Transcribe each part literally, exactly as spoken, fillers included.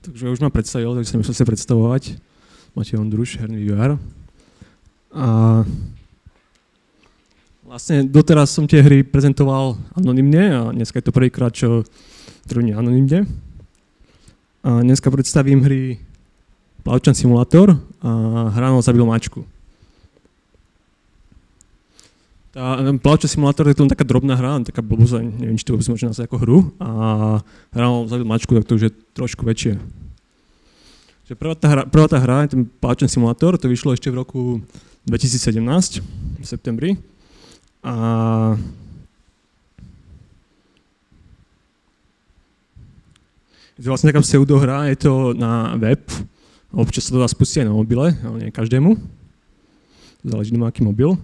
Takže už ma predstavil, takže sa mi chcel predstavovať. Matej Ondruš, herný vývojár. A vlastne doteraz som tie hry prezentoval anonymne a dneska je to prvýkrát, čo trvne anonymne. A dneska predstavím hry Plavčan simulátor a Hrano zabil mačku. Tá Plavčan simulátor je to taká drobná hra, taká blbosť, neviem, či to vôbec môže nazvať ako hru. A Hrano zabil mačku, tak to už je trošku väčšie. Že prvá, tá hra, prvá tá hra je ten Plavčan simulátor, to vyšlo ešte v roku dvetisícsedemnásť, v septembri. A je to vlastne taká pseudohra, je to na web, občas sa to dá spustiť aj na mobile, ale nie každému. Záleží, má aký mobil.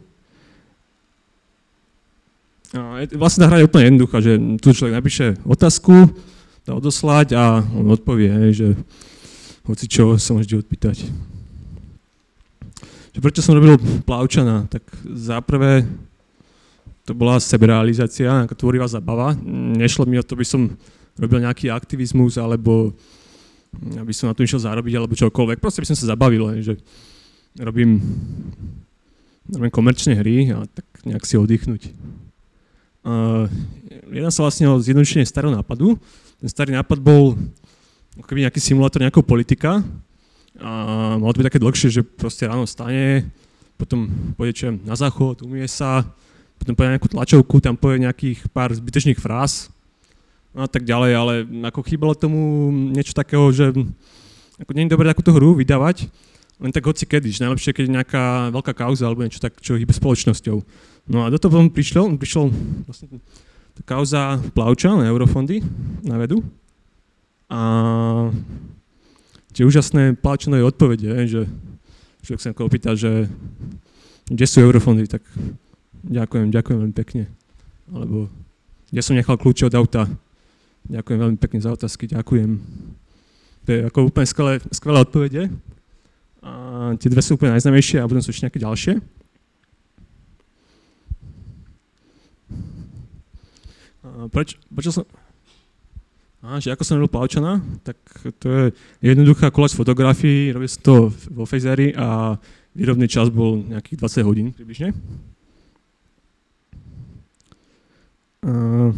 A je, vlastne tá hra je úplne jednoduchá, že tu človek napíše otázku, dá odoslať a on odpovie, hej, že hoci čo sa môžete odpýtať. Že prečo som robil Plavčana? Tak za prvé to bola seberealizácia, nejaká tvorivá zabava. Nešlo mi o to, by som robil nejaký aktivizmus, alebo aby som na to išiel zarobiť, alebo čokoľvek. Proste by som sa zabavil, že robím, robím komerčné hry a tak nejak si oddychnúť. Uh, jedná sa vlastne o zjednodušenie starého nápadu. Ten starý nápad bol ako keby nejaký simulátor nejakého politika. A malo to byť také dlhšie, že proste ráno vstane, potom pôjde čo na záchod, umie sa, potom povie nejakú tlačovku, tam povie nejakých pár zbytečných fráz a tak ďalej, ale ako chýbalo tomu niečo takého, že ako nie je dobré takúto hru vydávať, len tak hoci kedy, že najlepšie, keď je nejaká veľká kauza alebo niečo tak, čo hýbe spoločnosťou. No a do toho potom prišiel, prišiel vlastne tá kauza Plavčan, eurofondy na vedu a tie úžasné Plavčanové odpovede, že človek sa opýta, že kde sú eurofondy, tak ďakujem, ďakujem veľmi pekne. Alebo ja som nechal kľúče od auta. Ďakujem veľmi pekne za otázky, ďakujem. To je ako úplne skvelé, skvelé odpovede. A tie dve sú úplne najznámejšie a potom sú ešte nejaké ďalšie. A preč, prečo som... Á, že ako som robil Plavčana, tak to je jednoduchá koláž fotografií, robil som to vo Phasery a výrobný čas bol nejakých dvadsať hodín približne. Uh,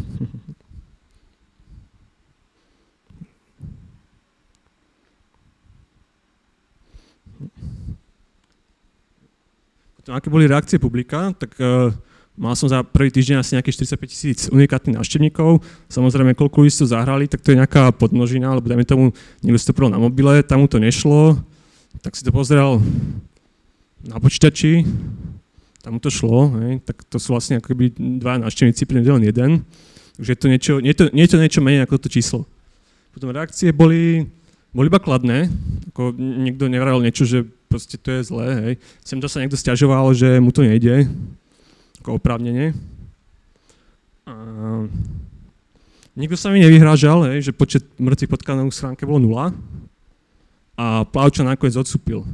Potom, aké boli reakcie publika, tak uh, mal som za prvý týždeň asi nejakých štyridsaťpäť tisíc unikátnych návštevníkov. Samozrejme, koľko ľudí si to zahrali, tak to je nejaká podmnožina, lebo dajme tomu, niekto si to prvol na mobile, tam mu to nešlo, tak si to pozeral na počítači, tam mu to šlo, hej, tak to sú vlastne akoby dva návštevníci, pri len jeden. Takže je to niečo, nie, to, nie je to niečo menej ako to číslo. Potom reakcie boli, boli iba kladné, ako niekto nevral niečo, že proste to je zlé, hej. Sem to sa niekto sťažoval, že mu to nejde, ako oprávnene. A nikto sa mi nevyhrážal, hej, že počet mŕtvych potkanov v schránke bolo nula a Plavčan nakoniec odstúpil.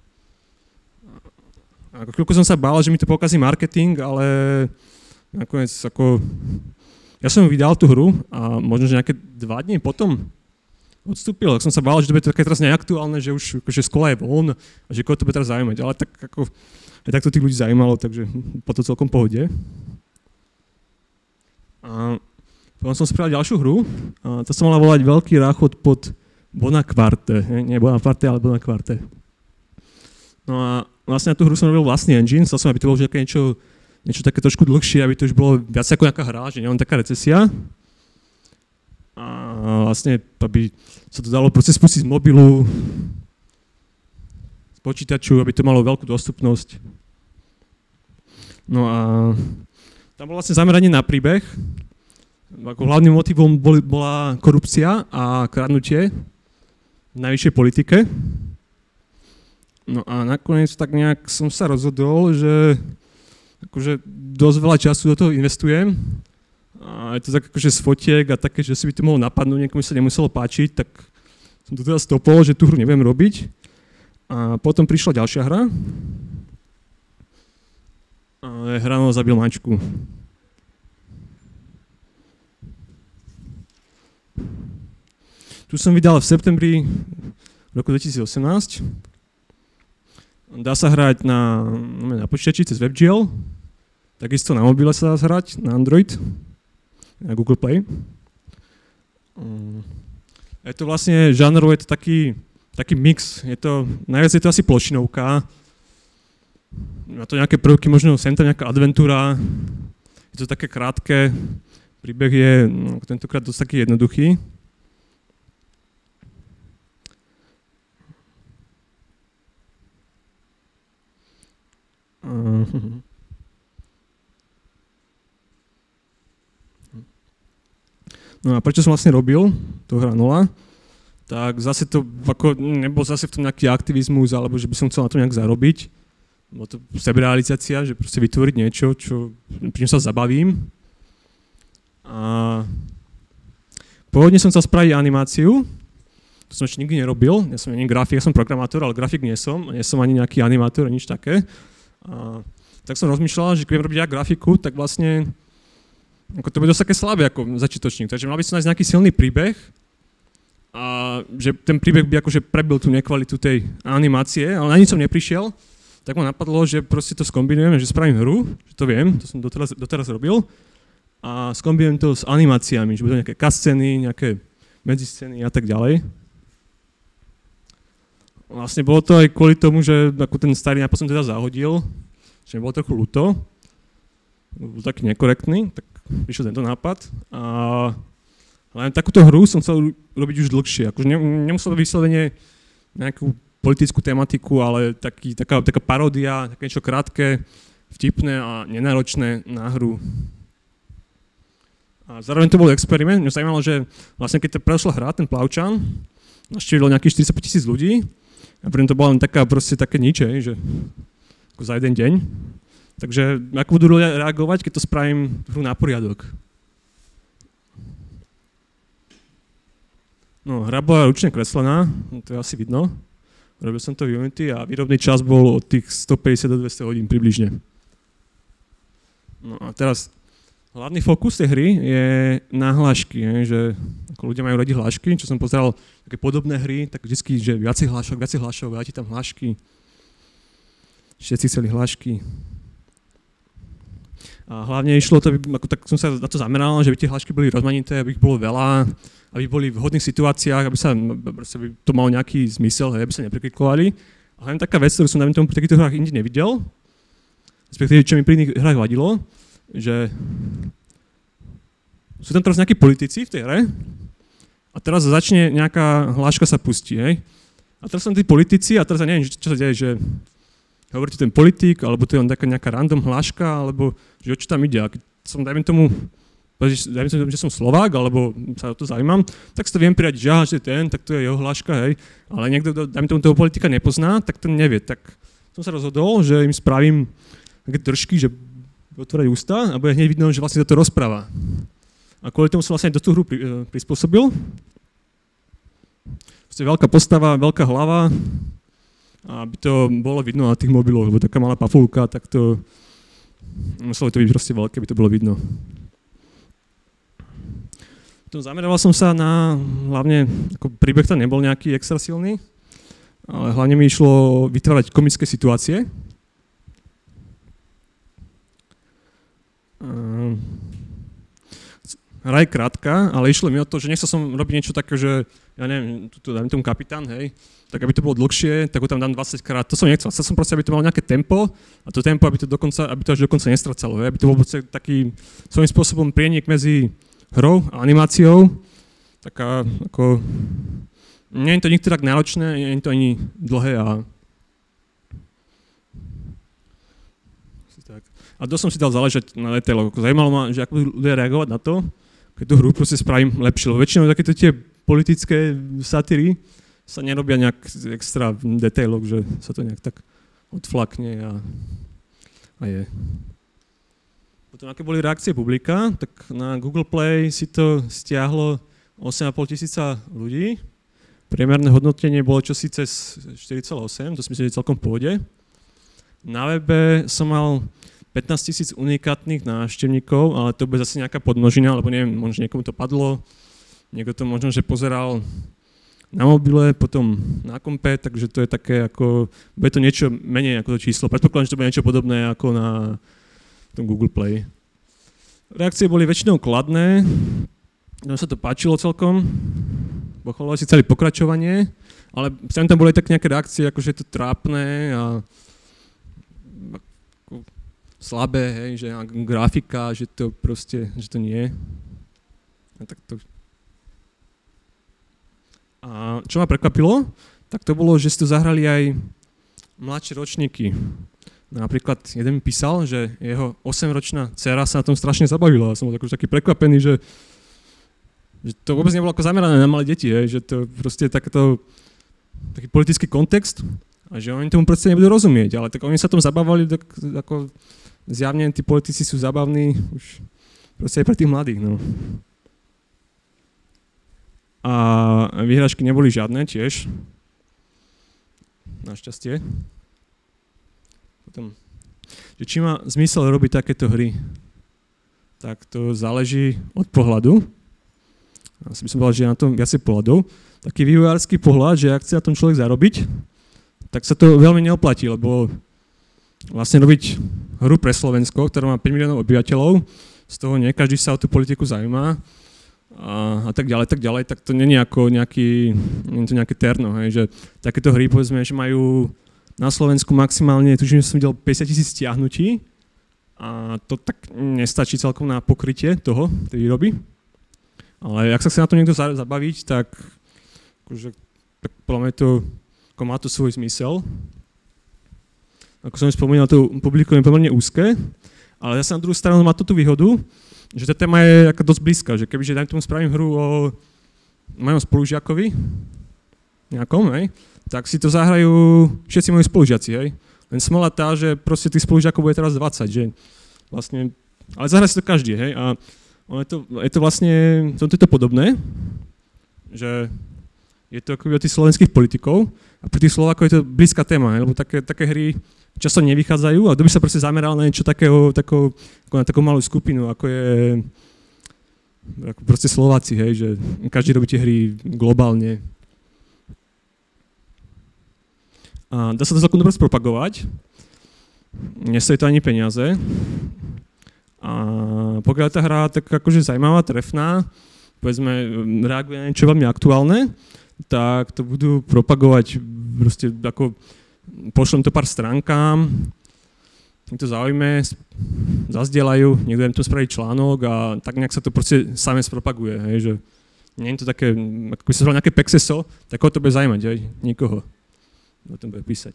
Ako chvíľku som sa bál, že mi to pokazí marketing, ale nakoniec ako... Ja som vydal tú hru a možno, že nejaké dva dní potom odstúpil. Tak som sa bál, že to bude také teraz neaktuálne, že už akože z kola je von a že koho to bude teraz zaujímať. Ale tak ako... Aj tak to tých ľudí zaujímalo, takže po to celkom pohode. A potom som spravil ďalšiu hru. A to sa mala volať Veľký ráchod pod Bonacquarte. Nie Bonaparte, ale Bonacquarte. No a vlastne na tú hru som robil vlastný engine, chcel som, aby to bolo také niečo, niečo také trošku dlhšie, aby to už bolo viac ako nejaká hra, že nie len taká recesia. A vlastne, aby sa to dalo proste spustiť z mobilu, z počítaču, aby to malo veľkú dostupnosť. No a tam bolo vlastne zameranie na príbeh. Ako hlavným motivom bol, bola korupcia a kradnutie v najvyššej politike. No a nakoniec tak nejak som sa rozhodol, že akože dosť veľa času do toho investujem. A je to tak akože z fotiek a také, že si by to mohlo napadnúť, niekomu sa nemuselo páčiť, tak som to teda stopol, že tú hru nebudem robiť. A potom prišla ďalšia hra. A Hrano zabil mačku. Tu Tu som vydal v septembri roku dvetisícosemnásť. Dá sa hrať na, na počítači cez WebGL, takisto na mobile sa dá hrať, na Android, na Google Play. Je to vlastne, žánrovo je to taký, taký mix, je to, najviac je to asi plošinovka, má to nejaké prvky, možno sem tam nejaká adventúra, je to také krátke, príbeh je no, tentokrát dosť taký jednoduchý. No a prečo som vlastne robil to hra nula, tak zase to ako, nebol zase v tom nejaký aktivizmus, alebo že by som chcel na to nejak zarobiť. Bolo to seberealizácia, že proste vytvoriť niečo, čo, pri čom sa zabavím. A pôvodne som chcel spraviť animáciu, to som ešte nikdy nerobil, ja som ani grafik, ja som programátor, ale grafik nie som, nie som ani nejaký animátor, nič také. A tak som rozmýšľal, že keď budem robiť ja grafiku, tak vlastne ako to bude dosť také slabé ako začiatočník, takže mal by som nájsť nejaký silný príbeh a že ten príbeh by akože prebil tú nekvalitu tej animácie, ale na nič som neprišiel. Tak ma napadlo, že proste to skombinujeme, že spravím hru, že to viem, to som doteraz, doteraz robil, a skombinujem to s animáciami, že budú nejaké cutscény, nejaké medziscény a tak ďalej. Vlastne bolo to aj kvôli tomu, že ako ten starý nápad som teda zahodil, že mi bolo trochu ľúto, bol taký nekorektný, tak prišiel tento nápad a len takúto hru som chcel robiť už dlhšie, akože nemuselo byť vyslovene nejakú politickú tematiku, ale taký, taká, taká paródia, také niečo krátke, vtipné a nenáročné na hru. A zároveň to bol experiment. Mňa zaujímalo, že vlastne keď to prešla hra, ten Plavčan, navštívilo nejakých štyridsaťpäť tisíc ľudí a pre to bola len taká proste také nič, že ako za jeden deň. Takže ako budú ľudia reagovať, keď to spravím hru na poriadok? No, hra bola ručne kreslená, to je asi vidno. Robil som to v Unity a výrobný čas bol od tých stopäťdesiat do dvesto hodín približne. No a teraz hlavný fokus tej hry je na hlášky, že ako ľudia majú radi hlášky, čo som pozeral také podobné hry, tak vždycky, že viacej hlášok, viacej hlášok, dajte tam hlášky. Všetci chceli hlášky. A hlavne išlo to, ako tak som sa na to zameral, že by tie hlášky boli rozmanité, aby ich bolo veľa, aby boli v vhodných situáciách, aby sa aby to malo nejaký zmysel, hej, aby sa nepreklikovali. A hlavne taká vec, ktorú som dajme tomu pri takýchto hrách inde nevidel, respektíve čo mi pri iných hrách vadilo, že sú tam teraz nejakí politici v tej hre a teraz začne nejaká hláška sa pustí, hej. A teraz sú tí politici a teraz ja neviem, čo sa deje, že hovorí ten politik, alebo to je len taká nejaká random hláška, alebo že o čo tam ide. A keď som, dajme tomu, dajme tomu, že som Slovák, alebo sa o to zaujímam, tak si to viem prijať, že aha, že ten, tak to je jeho hláška, hej. Ale niekto, dajme tomu, toho politika nepozná, tak ten nevie. Tak som sa rozhodol, že im spravím také držky, že otvárať ústa a bude hneď vidno, že vlastne to rozpráva. A kvôli tomu som vlastne do tú hru pri, prispôsobil. Vlastne veľká postava, veľká hlava, aby to bolo vidno na tých mobiloch, lebo taká malá pafulka, tak to muselo to byť proste veľké, aby to bolo vidno. Potom zameroval som sa na, hlavne, ako príbeh tam nebol nejaký extra silný, ale hlavne mi išlo vytvárať komické situácie. Hra je krátka, ale išlo mi o to, že nechcel som robiť niečo také, že ja neviem, tu dám tomu kapitán, hej, tak aby to bolo dlhšie, tak ho tam dám dvadsať krát, to som nechcel. Chcel som proste, aby to malo nejaké tempo a to tempo, aby to, dokonca, aby to až dokonca nestracalo, hej, aby to bol taký svojím spôsobom prienik medzi hrou a animáciou, taká ako, nie je to nikto tak náročné, nie je to ani dlhé a a dosť som si dal záležať na detailoch. Zajímalo ma, že ako budú ľudia reagovať na to, keď tú hru proste spravím lepšie. Lebo väčšinou takéto tie politické satíry sa nerobia nejak extra v detailoch, že sa to nejak tak odflakne a, a je. Potom aké boli reakcie publika, tak na Google Play si to stiahlo osem a pol tisíca ľudí. Priemerné hodnotenie bolo čosi cez štyri celé osem, to si myslím, že je celkom v pohode. Na webe som mal pätnásť tisíc unikátnych návštevníkov, ale to bude zase nejaká podmnožina, alebo neviem, možno niekomu to padlo, niekto to možno, že pozeral na mobile, potom na kompe, takže to je také ako, bude to niečo menej ako to číslo. Predpokladám, že to bude niečo podobné ako na tom Google Play. Reakcie boli väčšinou kladné, nám sa to páčilo celkom, pochvalovali si celé pokračovanie, ale sem tam boli tak nejaké reakcie, ako že je to trápne a slabé, hej, že grafika, že to proste, že to nie. A tak to... A čo ma prekvapilo, tak to bolo, že si to zahrali aj mladšie ročníky. Napríklad jeden mi písal, že jeho osemročná dcera sa na tom strašne zabavila. Ja som bol taký prekvapený, že, že to vôbec nebolo ako zamerané na malé deti, hej, že to proste je takéto, taký politický kontext a že oni tomu proste nebudú rozumieť, ale tak oni sa tom zabávali, tak ako zjavne tí politici sú zabavní už proste aj pre tých mladých, no. A výhražky neboli žiadne tiež. Našťastie. Potom, že či má zmysel robiť takéto hry, tak to záleží od pohľadu. Asi by som povedal, že je na tom viacej pohľadov. Taký vývojársky pohľad, že ak chce na tom človek zarobiť, tak sa to veľmi neoplatí, lebo vlastne robiť hru pre Slovensko, ktorá má päť miliónov obyvateľov, z toho nie každý sa o tú politiku zaujíma, A, a tak ďalej, tak ďalej, tak to nie je ako nejaký, nie je to nejaké terno, hej, že takéto hry, povedzme, že majú na Slovensku maximálne, tuším, že som videl päťdesiat tisíc stiahnutí a to tak nestačí celkom na pokrytie toho, tej výroby. Ale ak sa chce na to niekto zabaviť, tak, akože, tak podľa mňa to, ako má to svoj zmysel. Ako som spomínal, to publikum je pomerne úzke, ale zase na druhú stranu má to tú výhodu, že tá téma je dosť blízka, že kebyže dajme tomu spravím hru o mojom spolužiakovi, nejakom, hej, tak si to zahrajú všetci moji spolužiaci, hej. Len smola tá, že proste tých spolužiakov bude teraz dvadsať, že vlastne, ale zahra si to každý, hej, a je to, je to vlastne, to je to podobné, že je to ako od tých slovenských politikov a pri tých Slovákov je to blízka téma, hej, lebo také, také hry často nevychádzajú a kto by sa proste zameral na niečo takého, takého, ako na takú malú skupinu, ako je ako proste Slováci, hej, že každý robí tie hry globálne. A dá sa to celkom dobre spropagovať, nestojí to ani peniaze. A pokiaľ tá hra tak akože zaujímavá, trefná, povedzme reaguje na niečo veľmi aktuálne, tak to budú propagovať proste ako pošlem to pár stránkám, nech to zaujíme, zazdieľajú, niekto im to spraví článok a tak nejak sa to proste same spropaguje, hej, že nie je to také, ako by sa zval nejaké pexeso, tak ho to bude zaujímať, hej, nikoho. O tom bude písať.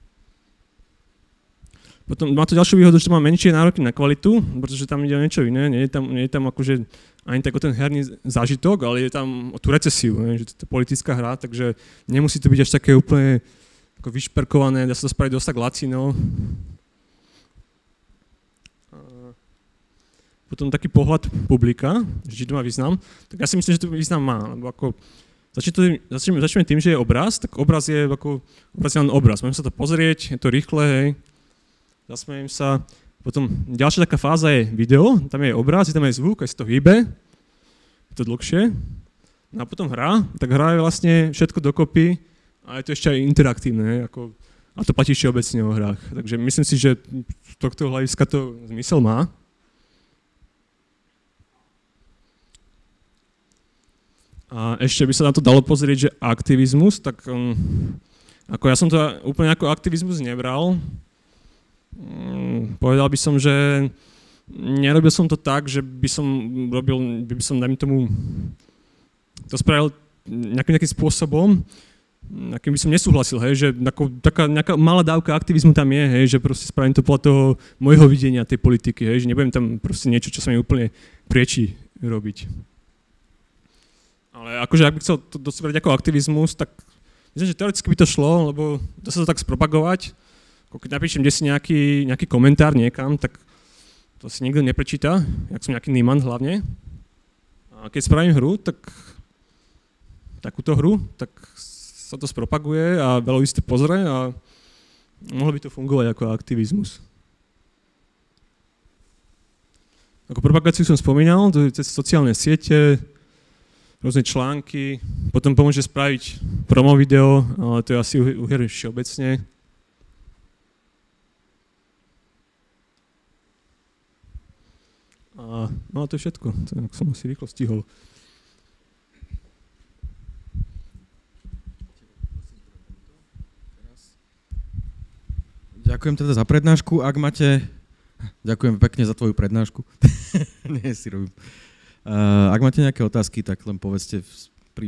Potom má to ďalšiu výhodu, že to má menšie nároky na kvalitu, pretože tam ide o niečo iné, nie je tam, nie je tam akože ani tak o ten herný zážitok, ale je tam o tú recesiu, hej, že to je politická hra, takže nemusí to byť až také úplne ako vyšperkované, dá sa to spraviť dosť tak lacino. Potom taký pohľad publika, že či to má význam, tak ja si myslím, že to význam má, lebo ako začneme, začneme tým, že je obraz, tak obraz je ako, obraz je len obraz, môžeme sa to pozrieť, je to rýchle, hej, zasmejem sa. Potom ďalšia taká fáza je video, tam je obraz, je tam aj zvuk, aj sa to hýbe, je to dlhšie. No a potom hra, tak hra je vlastne všetko dokopy, a je to ešte aj interaktívne, ako, a to platí všeobecne o hrách. Takže myslím si, že z tohto hľadiska to zmysel má. A ešte by sa na to dalo pozrieť, že aktivizmus, tak um, ako ja som to úplne ako aktivizmus nebral. Um, povedal by som, že nerobil som to tak, že by som robil, by som, dajme tomu, to spravil nejakým, nejakým spôsobom, akým by som nesúhlasil, hej, že ako, taká nejaká malá dávka aktivizmu tam je, hej, že proste spravím to podľa toho môjho videnia tej politiky, hej, že nebudem tam proste niečo, čo sa mi úplne priečí robiť. Ale akože ak by chcel to dosť ako aktivizmus, tak myslím, že teoreticky by to šlo, lebo dá sa to tak spropagovať. Keď napíšem desi nejaký, nejaký komentár niekam, tak to si nikto neprečíta, jak som nejaký níman hlavne. A keď spravím hru, tak takúto hru, tak sa to spropaguje a veľa ľudí si to pozrie a mohlo by to fungovať ako aktivizmus. Ako propagáciu som spomínal, to je cez sociálne siete, rôzne články, potom pomôže spraviť promo video, ale to je asi u hier všeobecne. A, no a to je všetko, to som asi rýchlo stihol. Ďakujem teda za prednášku. Ak máte... Ďakujem pekne za tvoju prednášku. Nie, si robím. Uh, ak máte nejaké otázky, tak len povedzte... V, pri...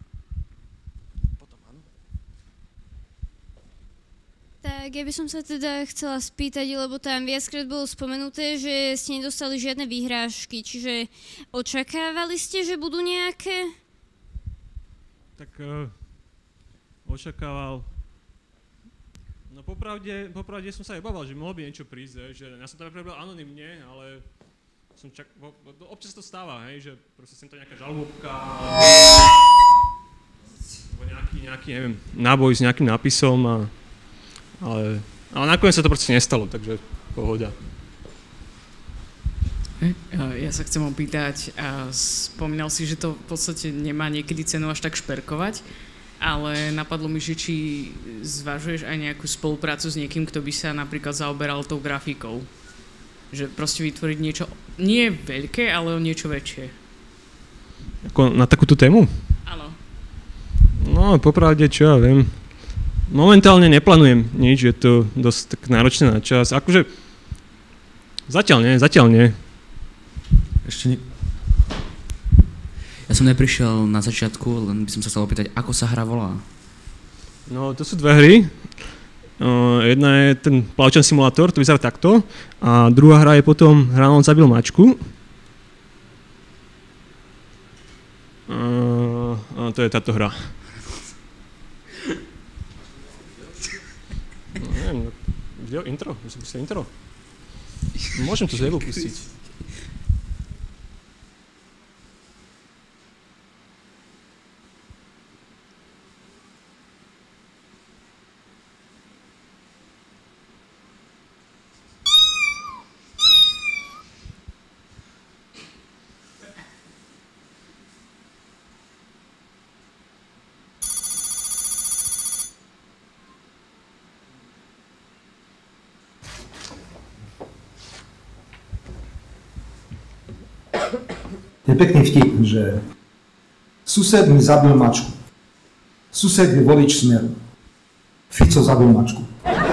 Tak ja by som sa teda chcela spýtať, lebo tam viackrát bolo spomenuté, že ste nedostali žiadne výhrážky, čiže očakávali ste, že budú nejaké? Tak uh, očakával... No popravde, popravde som sa aj bával, že mohol by niečo prísť, že ja som tam prebral anonymne, ale som čak... Občas to stáva, hej, že proste sem to nejaká žalobka, alebo nejaký, nejaký, neviem, náboj s nejakým nápisom a... Ale, ale nakoniec sa to proste nestalo, takže pohoda. Ja sa chcem opýtať, spomínal si, že to v podstate nemá niekedy cenu až tak šperkovať, ale napadlo mi, že či zvažuješ aj nejakú spoluprácu s niekým, kto by sa napríklad zaoberal tou grafikou. Že proste vytvoriť niečo, nie veľké, ale o niečo väčšie. Ako na takúto tému? Áno. No, popravde, čo ja viem. Momentálne neplánujem nič, je to dosť tak náročné na čas. Akože zatiaľ nie, zatiaľ nie. Ešte nie... Ja som neprišiel na začiatku, len by som sa chcel opýtať, ako sa hra volá? No, to sú dve hry. Uh, jedna je ten plavčan simulátor, to vyzerá takto. A druhá hra je potom Hranolд zabil mačku. Uh, a to je táto hra. No, neviem, video, intro, musím pustiť intro. Môžem to z webu pustiť. Je pekný vtip, že sused mi zabil mačku. Sused je volič Smeru. Fico zabil mačku.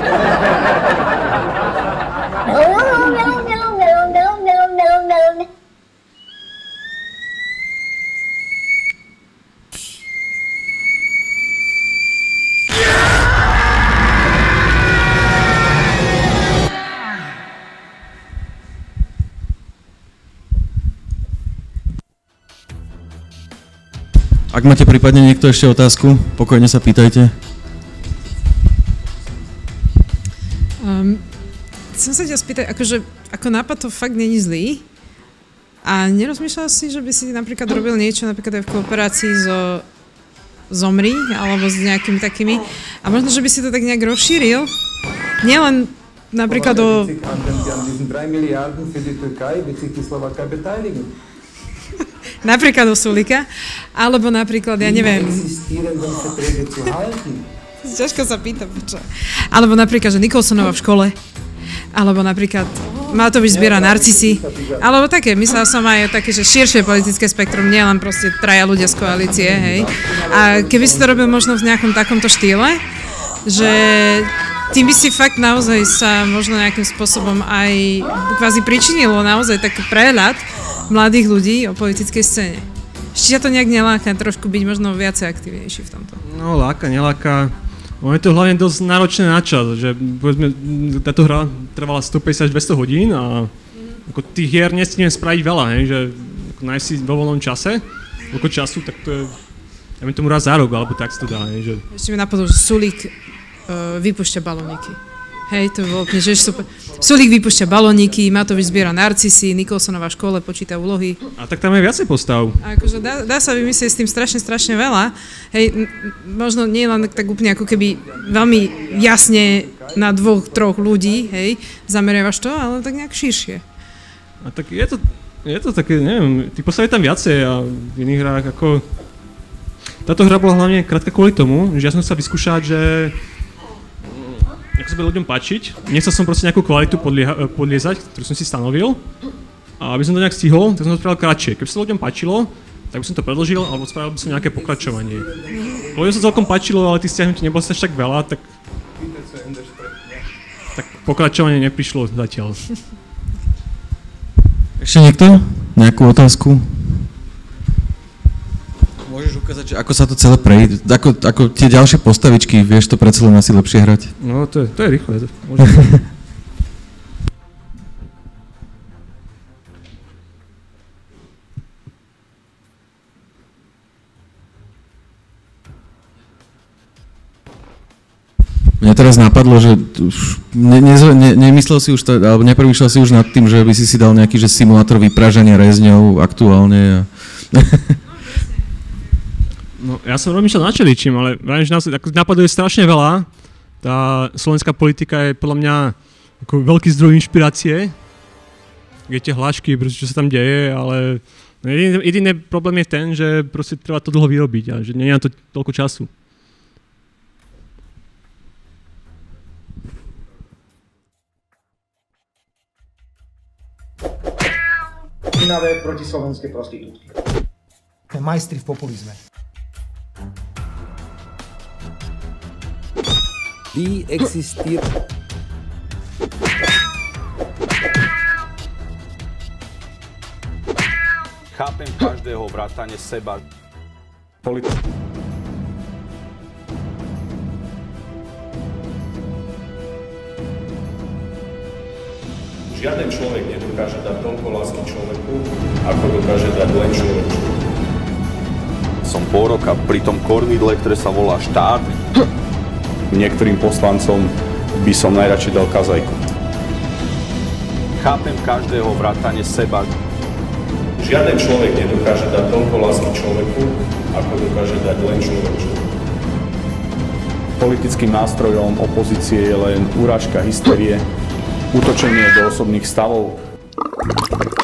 Ak máte prípadne niekto ešte otázku, pokojne sa pýtajte. Um, chcem sa ťa spýtať, akože, ako nápad to fakt není zlý. A nerozmýšľal si, že by si napríklad robil niečo napríklad aj v kooperácii so Zomri, alebo s nejakými takými. A možno, že by si to tak nejak rozšíril. Nielen napríklad o... Napríklad o Sulika, alebo napríklad, ja neviem... Ťažko sa pýtam, čo. Alebo napríklad, že Nicholsonova v škole, alebo napríklad Matovič zbiera narcisy, alebo také, myslela som aj také, že širšie politické spektrum, nie len proste traja ľudia z koalície, hej. A keby si to robil možno v nejakom takomto štýle, že tým by si fakt naozaj sa možno nejakým spôsobom aj kvázi pričinilo naozaj taký prehľad mladých ľudí o politickej scéne. Ešte ťa to nejak neláka trošku byť možno viacej aktívnejší v tomto? No, láka, neláka. No, je to hlavne dosť náročné na čas, že povedzme, táto hra trvala stopäťdesiat až dvesto hodín a ako tých hier nestihnem spraviť veľa, hej, že ako nájsť si vo voľnom čase, koľko času, tak to je, ja viem tomu raz za rok, alebo tak sa to dá, hej, že... Ešte mi napadlo, že Sulík uh, vypúšťa balóniky. Hej, to bolo úplne, že super. Sulík vypúšťa balóniky, Matovič zbiera narcisy, Nicholsonova v škole počíta úlohy. A tak tam je viacej postav. A akože dá, dá sa vymyslieť s tým strašne, strašne veľa. Hej, m- možno nie len tak úplne ako keby veľmi jasne na dvoch, troch ľudí, hej, zameriavaš to, ale tak nejak širšie. A tak je to, Je to také, neviem, tí postavy tam viacej a v iných hrách ako... Táto hra bola hlavne krátka kvôli tomu, že ja som sa vyskúšať, že... ako sa bude ľuďom páčiť. Nechcel som proste nejakú kvalitu podlieha, podliezať, ktorú som si stanovil. A aby som to nejak stihol, tak som to spravil kratšie. Keby sa ľuďom páčilo, tak by som to predložil, alebo spravil by som nejaké pokračovanie. Ľuďom sa celkom páčilo, ale tých stiahnutí nebolo sa až tak veľa, tak... tak pokračovanie neprišlo zatiaľ. Ešte niekto? Nejakú otázku? Môžeš ukázať, že ako sa to celé prejde, ako, ako tie ďalšie postavičky, vieš to predsa len asi lepšie hrať? No to je, to je rýchle, môžem. Mňa teraz napadlo, že už ne, ne, ne, nemyslel si už, to, alebo nepremýšľal si už nad tým, že by si si dal nejaký že simulátor vypražania rezňov aktuálne. A... No ja som rozmýšľal nad čeličím, ale vrajím, že nás napaduje strašne veľa. Tá slovenská politika je podľa mňa ako veľký zdroj inšpirácie. Je tie hlášky, čo sa tam deje, ale jediný, jediný problém je ten, že proste treba to dlho vyrobiť a že nie je na to toľko času. Špinavé protislovenské prostitútky. Sme majstri v populizme. Die existiert. Chápem každého vrátane seba. Politi- Žiaden človek nedokáže dať toľko lásky človeku, ako dokáže dať len človek. Som pol roka pri tom kormidle, ktoré sa volá štát. Niektorým poslancom by som najradšej dal kazajku. Chápem každého vrátane seba. Žiaden človek nedokáže dať toľko lásky človeku, ako dokáže dať len človek. Politickým nástrojom opozície je len urážka, hysterie, útočenie do osobných stavov.